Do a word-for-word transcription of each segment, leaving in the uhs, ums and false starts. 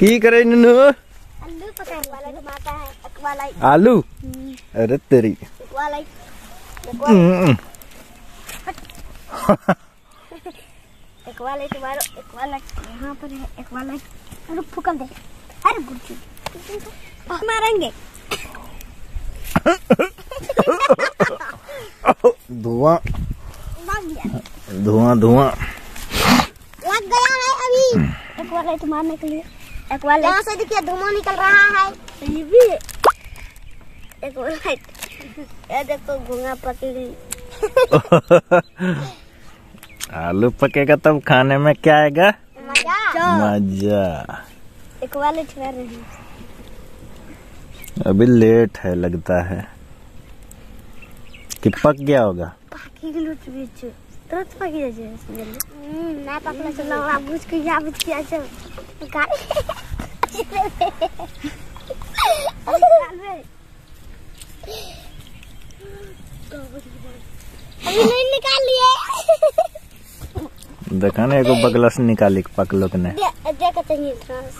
की करे नन्नू? आलू पका वाला टमाटर है अकवाला आलू। अरे तेरी अकवाला अकवाला टमाटर अकवाला यहाँ पर है अकवाला। अरे फुकल दे। अरे गुच्ची मारेंगे। धुआं धुआं धुआं लग गया है अभी अकवाला मारने के लिए। अकवाला यहाँ से देखिए धुआं निकल रहा है। ये भी अकवाला ये देखो घुंगा पकड़ी। आलू पकेगा तब खाने में क्या आएगा? मजा मजा। अकवाला ठहर रहे हैं। अभी लेट है लगता है कि पक गया होगा। पाकी लुट बीच तुरंत पक गया जल्दी। हम्म ना पकला चलो आप बुझ के या बुझ के अच्छा गाड़ी अभी नहीं निकाल लिए। देखा ना एगो बगला से निकाली पकलोक ने। देखो चाहिए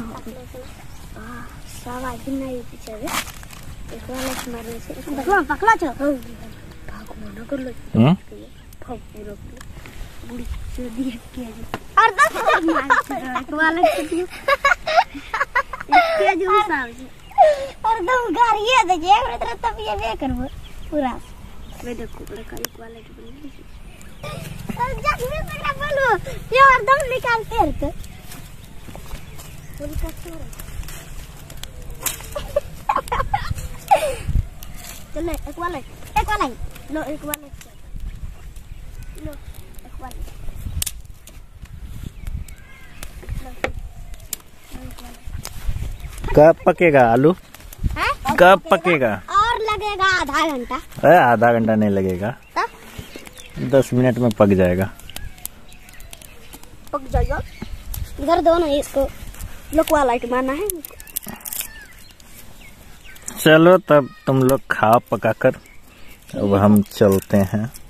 सब आदमी नहीं पीछे एक वाला मारने से पकड़ा पकड़ा चो भागो ना कर लो। हम्म भाग पूरा बुढ़ी से देख के और दस मार एक वाला के दियो के जो साहब जी और दम गाड़िए दे जे रे तब ये वे करबो पूरा वे देखो लड़का एक वाला के बोल और जख्मी पकड़ा बोलो ये और दम निकालते रहते बोल का छोड़ चल एक वाला एक वाला लो एक वाला लो एक वाला कब पकेगा आलू? हैं? कब पकेगा? और लगेगा आधा घंटा। अरे आधा घंटा नहीं लगेगा, दस मिनट में पक जाएगा। पक जाएगा। इधर दो ना इसको लोकवा लाइट मारना है। चलो तब तुम लोग खाओ पकाकर, अब हम चलते हैं।